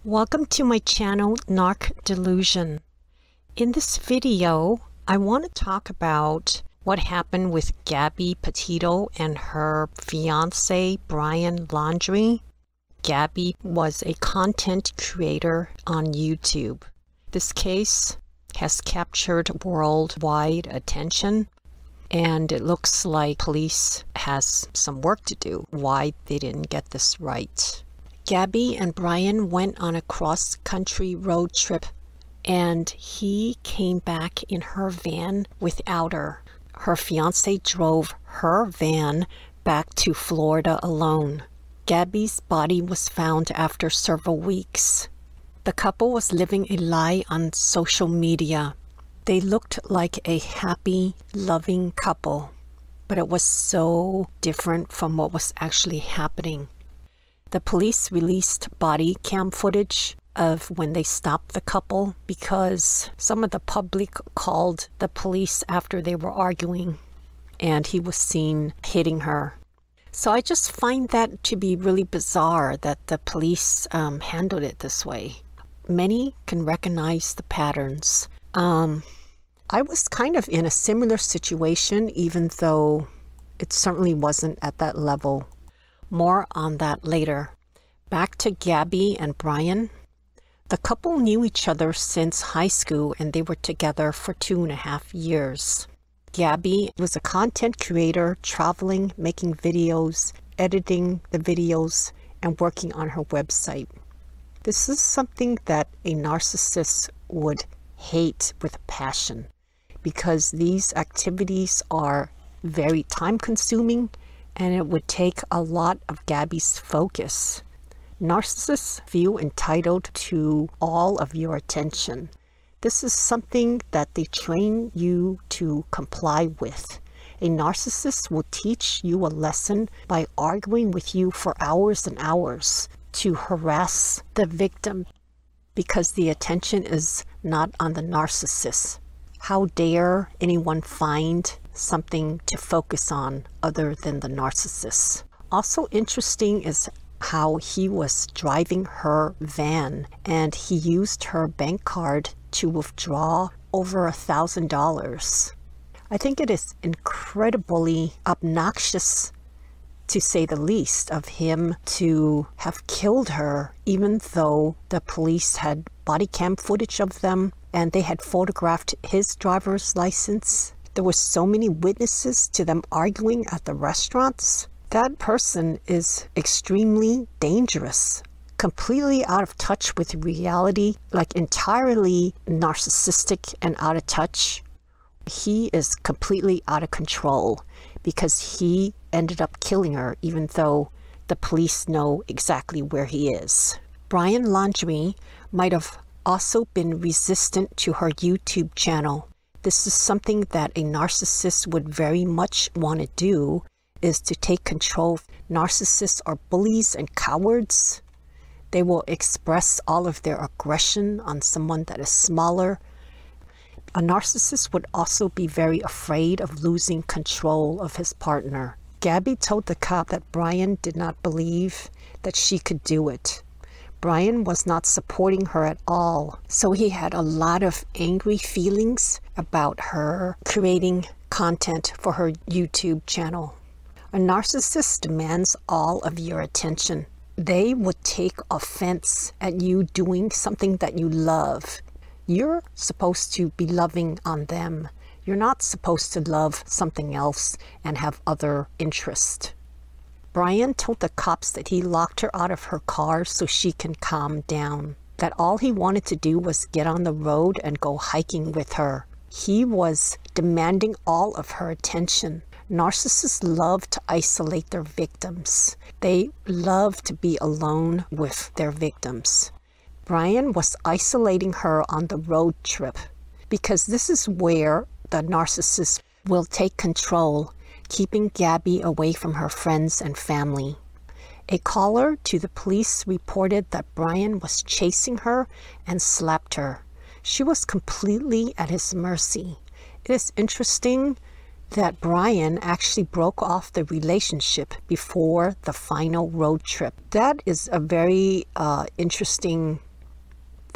Welcome to my channel, Narc Delusion. In this video, I want to talk about what happened with Gabby Petito and her fiance, Brian Laundrie. Gabby was a content creator on YouTube. This case has captured worldwide attention, and it looks like police has some work to do why they didn't get this right. Gabby and Brian went on a cross-country road trip, and he came back in her van without her. Her fiance drove her van back to Florida alone. Gabby's body was found after several weeks. The couple was living a lie on social media. They looked like a happy, loving couple, but it was so different from what was actually happening. The police released body cam footage of when they stopped the couple because some of the public called the police after they were arguing, and he was seen hitting her. So I just find that to be really bizarre that the police handled it this way. Many can recognize the patterns. I was kind of in a similar situation, even though it certainly wasn't at that level. More on that later. Back to Gabby and Brian. The couple knew each other since high school, and they were together for 2.5 years. Gabby was a content creator, traveling, making videos, editing the videos, and working on her website. This is something that a narcissist would hate with passion, because these activities are very time-consuming, and it would take a lot of Gabby's focus. Narcissists feel entitled to all of your attention. This is something that they train you to comply with. A narcissist will teach you a lesson by arguing with you for hours and hours to harass the victim because the attention is not on the narcissist. How dare anyone find something to focus on other than the narcissist? Also interesting is how he was driving her van, and he used her bank card to withdraw over $1,000. I think it is incredibly obnoxious, to say the least, of him to have killed her, even though the police had body cam footage of them and they had photographed his driver's license. There were so many witnesses to them arguing at the restaurants. That person is extremely dangerous, completely out of touch with reality, like entirely narcissistic and out of touch. He is completely out of control because he ended up killing her, even though the police know exactly where he is. Brian Laundrie might have also been resistant to her YouTube channel. This is something that a narcissist would very much want to do, is to take control. Narcissists are bullies and cowards. They will express all of their aggression on someone that is smaller. A narcissist would also be very afraid of losing control of his partner. Gabby told the cop that Brian did not believe that she could do it. Brian was not supporting her at all, so he had a lot of angry feelings about her creating content for her YouTube channel. A narcissist demands all of your attention. They would take offense at you doing something that you love. You're supposed to be loving on them. You're not supposed to love something else and have other interests. Brian told the cops that he locked her out of her car so she can calm down, that all he wanted to do was get on the road and go hiking with her. He was demanding all of her attention. Narcissists love to isolate their victims. They love to be alone with their victims. Brian was isolating her on the road trip because this is where the narcissist will take control, keeping Gabby away from her friends and family. A caller to the police reported that Brian was chasing her and slapped her. She was completely at his mercy. It is interesting that Brian actually broke off the relationship before the final road trip. That is a very interesting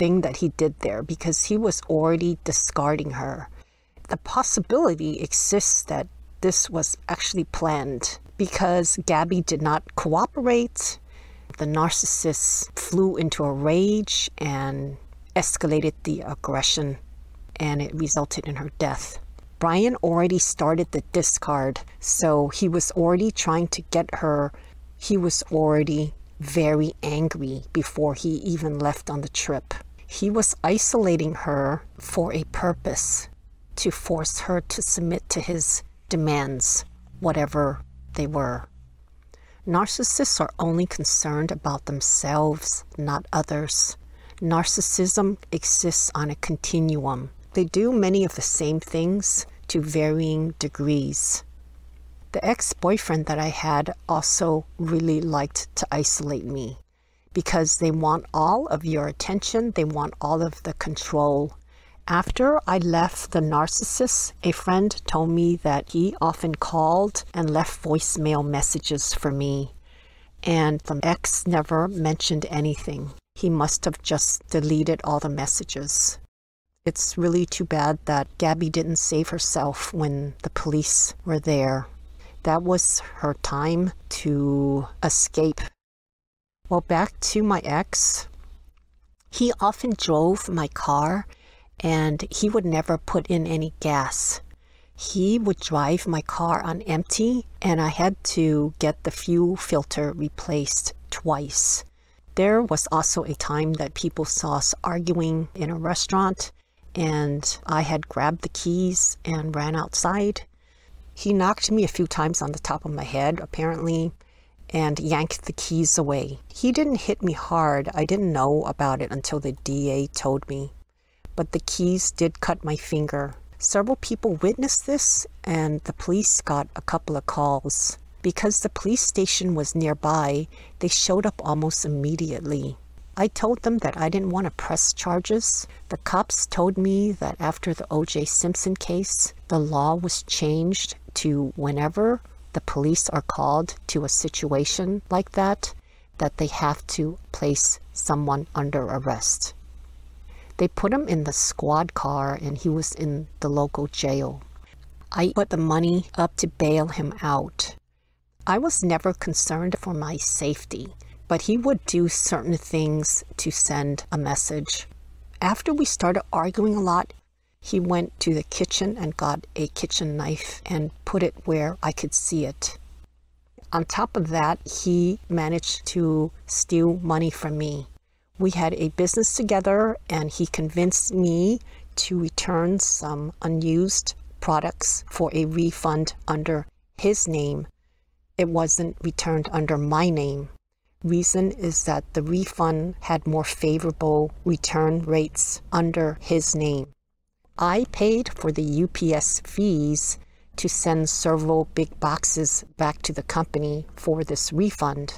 thing that he did there because he was already discarding her. The possibility exists that this was actually planned because Gabby did not cooperate. The narcissist flew into a rage and escalated the aggression, and it resulted in her death. Brian already started the discard, so he was already trying to get her. He was already very angry before he even left on the trip. He was isolating her for a purpose, to force her to submit to his demands, whatever they were. Narcissists are only concerned about themselves, not others. Narcissism exists on a continuum. They do many of the same things to varying degrees. The ex-boyfriend that I had also really liked to isolate me because they want all of your attention, they want all of the control. After I left the narcissist, a friend told me that he often called and left voicemail messages for me, and the ex never mentioned anything. He must have just deleted all the messages. It's really too bad that Gabby didn't save herself when the police were there. That was her time to escape. Well, back to my ex. He often drove my car and he would never put in any gas. He would drive my car on empty and I had to get the fuel filter replaced twice. There was also a time that people saw us arguing in a restaurant and I had grabbed the keys and ran outside. He knocked me a few times on the top of my head, apparently, and yanked the keys away. He didn't hit me hard. I didn't know about it until the DA told me. But the keys did cut my finger. Several people witnessed this, and the police got a couple of calls. Because the police station was nearby, they showed up almost immediately. I told them that I didn't want to press charges. The cops told me that after the O.J. Simpson case, the law was changed to whenever the police are called to a situation like that they have to place someone under arrest. They put him in the squad car and he was in the local jail. I put the money up to bail him out. I was never concerned for my safety, but he would do certain things to send a message. After we started arguing a lot, he went to the kitchen and got a kitchen knife and put it where I could see it. On top of that, he managed to steal money from me. We had a business together and he convinced me to return some unused products for a refund under his name. It wasn't returned under my name. Reason is that the refund had more favorable return rates under his name. I paid for the UPS fees to send several big boxes back to the company for this refund.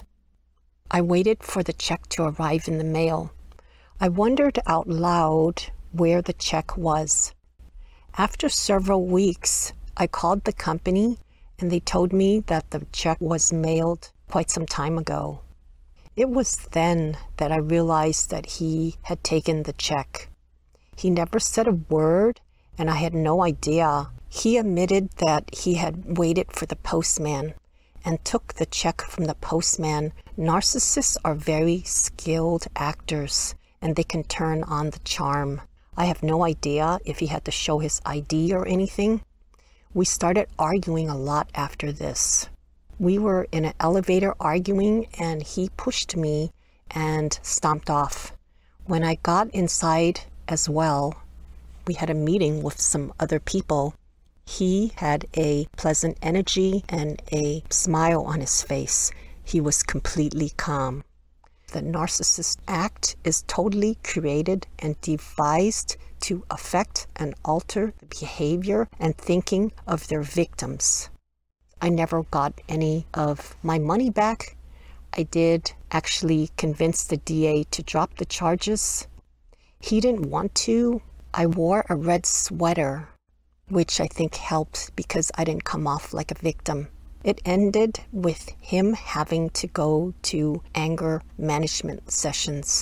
I waited for the check to arrive in the mail. I wondered out loud where the check was. After several weeks, I called the company and they told me that the check was mailed quite some time ago. It was then that I realized that he had taken the check. He never said a word, and I had no idea. He admitted that he had waited for the postman and took the check from the postman. Narcissists are very skilled actors, and they can turn on the charm. I have no idea if he had to show his ID or anything. We started arguing a lot after this. We were in an elevator arguing, and he pushed me and stomped off. When I got inside as well, we had a meeting with some other people. He had a pleasant energy and a smile on his face. He was completely calm. The narcissist act is totally created and devised to affect and alter the behavior and thinking of their victims. I never got any of my money back. I did actually convince the DA to drop the charges. He didn't want to. I wore a red sweater, which I think helped because I didn't come off like a victim. It ended with him having to go to anger management sessions.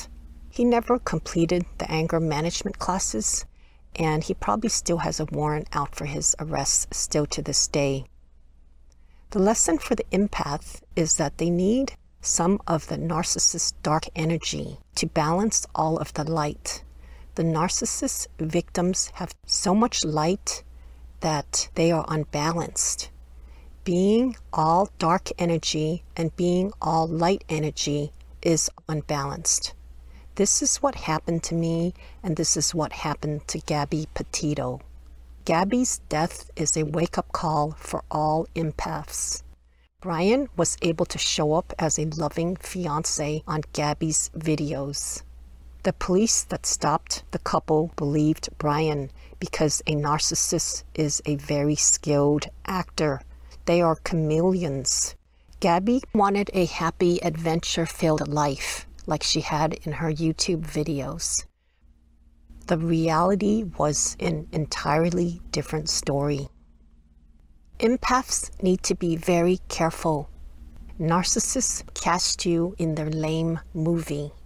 He never completed the anger management classes, and he probably still has a warrant out for his arrest still to this day. The lesson for the empath is that they need some of the narcissist's dark energy to balance all of the light. The narcissist victims have so much light that they are unbalanced. Being all dark energy and being all light energy is unbalanced. This is what happened to me, and this is what happened to Gabby Petito. Gabby's death is a wake-up call for all empaths. Brian was able to show up as a loving fiance on Gabby's videos. The police that stopped the couple believed Brian because a narcissist is a very skilled actor. They are chameleons. Gabby wanted a happy, adventure-filled life like she had in her YouTube videos. The reality was an entirely different story. Empaths need to be very careful. Narcissists cast you in their lame movie.